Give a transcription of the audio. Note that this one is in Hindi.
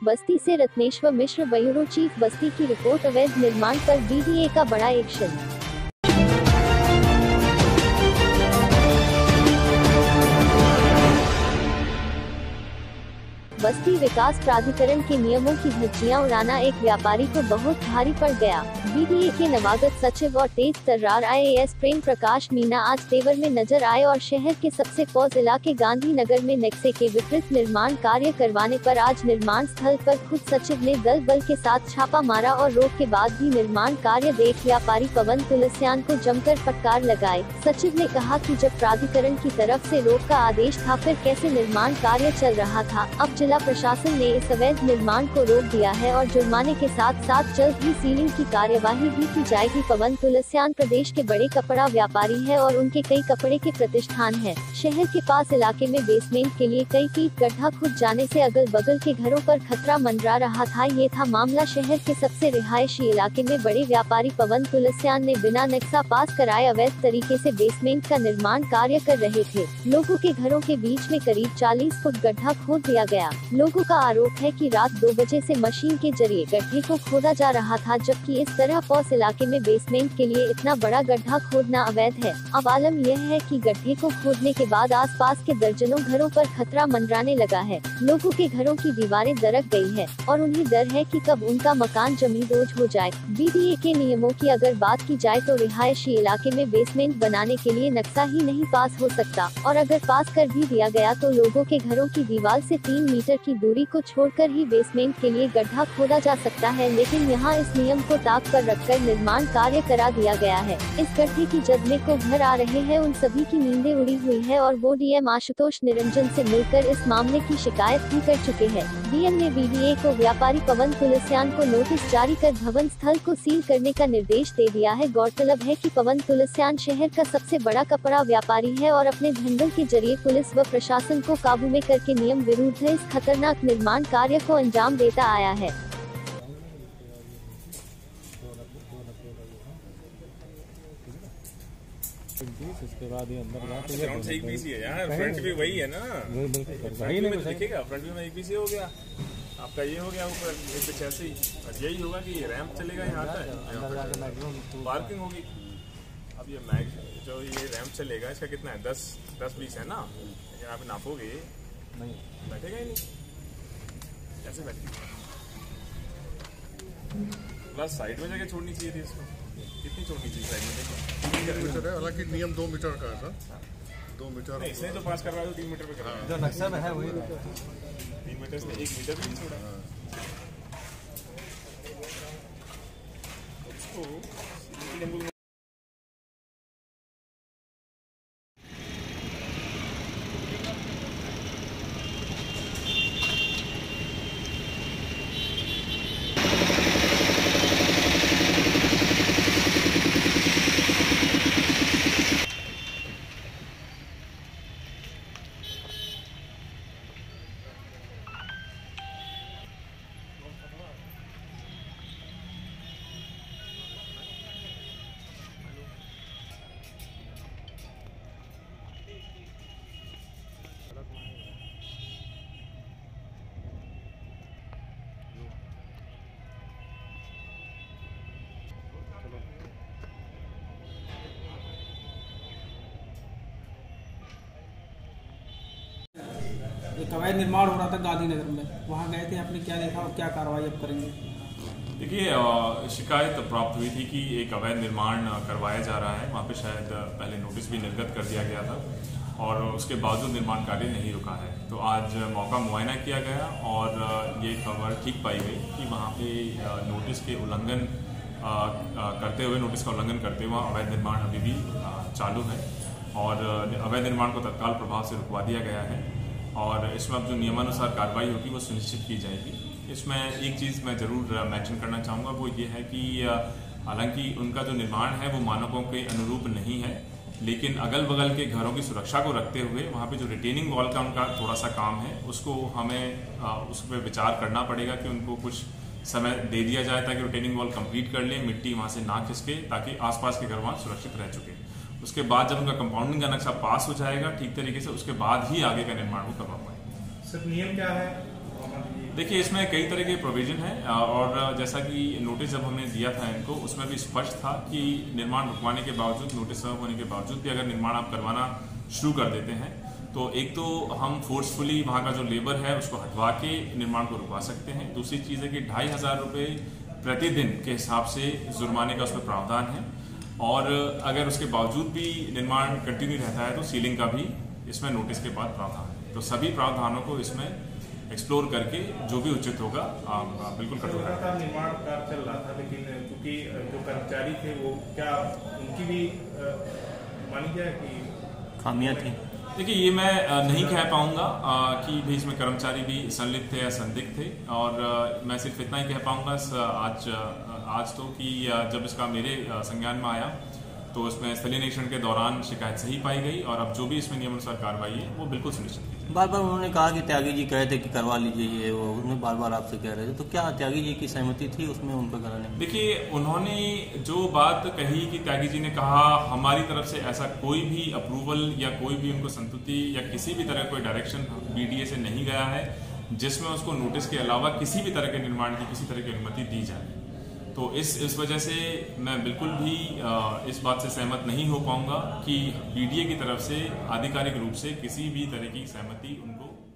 बस्ती से रत्नेश्वर मिश्र ब्यूरो चीफ बस्ती की रिपोर्ट। अवैध निर्माण पर बीडीए का बड़ा एक्शन। बस्ती विकास प्राधिकरण के नियमों की धज्जियां उड़ाना एक व्यापारी को बहुत भारी पड़ गया। बीडीए के नवागत सचिव और तेज तर्रार IAS प्रेम प्रकाश मीना आज तेवर में नजर आए और शहर के सबसे पौज इलाके गांधी नगर में नक्शे के विपरीत निर्माण कार्य करवाने पर आज निर्माण स्थल पर खुद सचिव ने दल बल के साथ छापा मारा और रोक के बाद भी निर्माण कार्य देख व्यापारी पवन तुलसियान को जमकर फटकार लगाए। सचिव ने कहा कि जब प्राधिकरण की तरफ से रोक का आदेश था, फिर कैसे निर्माण कार्य चल रहा था। अब जिला प्रशासन ने इस अवैध निर्माण को रोक दिया है और जुर्माने के साथ साथ जल्द ही सीलिंग की कार्यवाही भी की जाएगी। पवन तुलसियान प्रदेश के बड़े कपड़ा व्यापारी है और उनके कई कपड़े के प्रतिष्ठान हैं। शहर के पास इलाके में बेसमेंट के लिए कई फीट गड्ढा खुद जाने से अगल बगल के घरों पर खतरा मंडरा रहा था। ये था मामला शहर के सबसे रिहायशी इलाके में बड़े व्यापारी पवन तुलसियान ने बिना नक्शा पास कराए अवैध तरीके से बेसमेंट का निर्माण कार्य कर रहे थे। लोगों के घरों के बीच में करीब 40 फुट गड्ढा खोद दिया गया। लोगों का आरोप है कि रात 2 बजे से मशीन के जरिए गड्ढे को खोदा जा रहा था, जबकि इस तरह पौस इलाके में बेसमेंट के लिए इतना बड़ा गड्ढा खोदना अवैध है। अब आलम यह है कि गड्ढे को खोदने के बाद आसपास के दर्जनों घरों पर खतरा मंडराने लगा है। लोगों के घरों की दीवारें दरक गई है और उन्हें डर है कि कब उनका मकान जमींदोज हो जाए। बीडीए के नियमों की अगर बात की जाए तो रिहायशी इलाके में बेसमेंट बनाने के लिए नक्शा ही नहीं पास हो सकता, और अगर पास कर भी दिया गया तो लोगों के घरों की दीवार से 3 मीटर की दूरी को छोड़कर ही बेसमेंट के लिए गड्ढा खोदा जा सकता है। लेकिन यहाँ इस नियम को ताक पर रखकर निर्माण कार्य करा दिया गया है। इस गड्ढे की जदमे को घर आ रहे हैं, उन सभी की नींदें उड़ी हुई है और वो डीएम आशुतोष निरंजन से मिलकर इस मामले की शिकायत भी कर चुके हैं। डीएम ने बीडीए को व्यापारी पवन तुलसियान को नोटिस जारी कर भवन स्थल को सील करने का निर्देश दे दिया है। गौरतलब है कि पवन तुलसियान शहर का सबसे बड़ा कपड़ा व्यापारी है और अपने धंधल के जरिए पुलिस व प्रशासन को काबू में करके नियम विरुद्ध इस खतरनाक निर्माण कार्य को अंजाम देता आया है। इसके बाद ये अंदर जाते हैं फ्रंट से एक पीसी है यार, फ्रंट भी वही है ना, वही में दिखेगा। फ्रंट में एक पीसी हो गया, आपका ये हो गया ऊपर एक पीछे ऐसे ही, और यही होगा कि रैंप चलेगा यहाँ तक, पार्किंग होगी। अब ये मैग जो ये रैंप चलेगा इसका कितना है, 10-20 है ना, लेकिन आप नापोगे नहीं बैठेगा ही नहीं, कैसे बैठेगा। बस साइड में जगह छोड़नी चाहिए थी इसको, कितनी छोड़नी चाहिए साइड में, देखो 3 मीटर है, हालांकि नियम 2 मीटर का है सर, 2 मीटर इसने तो पास करवा दो 3 मीटर पे करवा जो नक्शा में है वही 3 मीटर से 1 मीटर भी नहीं छोड़ा उसको। एक अवैध निर्माण हो रहा था गांधी नगर में, वहाँ गए थे, आपने क्या देखा और क्या कार्रवाई अब करेंगे? देखिए, शिकायत प्राप्त हुई थी कि एक अवैध निर्माण करवाया जा रहा है। वहाँ पे शायद पहले नोटिस भी निर्गत कर दिया गया था और उसके बावजूद निर्माण कार्य नहीं रुका है। तो आज मौका मुआयना किया गया और ये खबर ठीक पाई गई कि वहाँ पे नोटिस के उल्लंघन करते हुए, नोटिस का उल्लंघन करते हुए अवैध निर्माण अभी भी चालू है और अवैध निर्माण को तत्काल प्रभाव से रुकवा दिया गया है और इसमें अब जो नियमानुसार कार्रवाई होगी वो सुनिश्चित की जाएगी। इसमें एक चीज़ मैं ज़रूर मेंशन करना चाहूँगा, वो ये है कि हालांकि उनका जो निर्माण है वो मानकों के अनुरूप नहीं है, लेकिन अगल बगल के घरों की सुरक्षा को रखते हुए वहाँ पे जो रिटेनिंग वॉल का उनका थोड़ा सा काम है उसको हमें उस पर विचार करना पड़ेगा कि उनको कुछ समय दे दिया जाए ताकि रिटेनिंग वॉल कंप्लीट कर ले, मिट्टी वहाँ से ना खिसके, ताकि आसपास के घर वहाँ सुरक्षित रह चुके। उसके बाद जब उनका कंपाउंडिंग का नक्शा पास हो जाएगा ठीक तरीके से, उसके बाद ही आगे का निर्माण वो करवा पाएंगे। सर नियम क्या है? देखिए, इसमें कई तरह के प्रोविजन हैं और जैसा कि नोटिस जब हमने दिया था इनको, उसमें भी स्पष्ट था कि निर्माण रुकवाने के बावजूद, नोटिस सर्व होने के बावजूद भी अगर निर्माण आप करवाना शुरू कर देते हैं तो एक तो हम फोर्सफुली वहाँ का जो लेबर है उसको हटवा के निर्माण को रुकवा सकते हैं। दूसरी चीज़ है कि 2,500 रुपये प्रतिदिन के हिसाब से जुर्माने का उसमें प्रावधान है और अगर उसके बावजूद भी निर्माण कंटिन्यू रहता है तो सीलिंग का भी इसमें नोटिस के बाद प्रावधान है। तो सभी प्रावधानों को इसमें एक्सप्लोर करके जो भी उचित होगा बिल्कुल कठोर लगातार निर्माण कार्य चल रहा था, लेकिन क्योंकि जो कर्मचारी थे वो क्या उनकी भी मानी जाए कि खामियां थी? देखिए, ये मैं नहीं कह पाऊंगा कि भी इसमें कर्मचारी भी संलिप्त थे या संदिग्ध थे और मैं सिर्फ इतना ही कह पाऊंगा आज तो कि जब इसका मेरे संज्ञान में आया तो इसमें स्थलीय निरीक्षण के दौरान शिकायत सही पाई गई और अब जो भी इसमें नियमानुसार कार्रवाई है वो बिल्कुल सुनिश्चित की जाए। बार बार उन्होंने कहा कि त्यागी जी कहे थे कि करवा लीजिए ये वो, उन्हें बार बार आपसे कह रहे थे, तो क्या त्यागी जी की सहमति थी उसमें उनको कराने में? देखिए, उन्होंने जो बात कही कि त्यागी जी ने कहा हमारी तरफ से ऐसा कोई भी अप्रूवल या कोई भी उनको संतुष्टि या किसी भी तरह कोई डायरेक्शन बीडीए से नहीं गया है जिसमें उसको नोटिस के अलावा किसी भी तरह के निर्माण की किसी तरह की अनुमति दी जाए। तो इस वजह से मैं बिल्कुल भी इस बात से सहमत नहीं हो पाऊंगा कि बीडीए की तरफ से आधिकारिक रूप से किसी भी तरह की सहमति उनको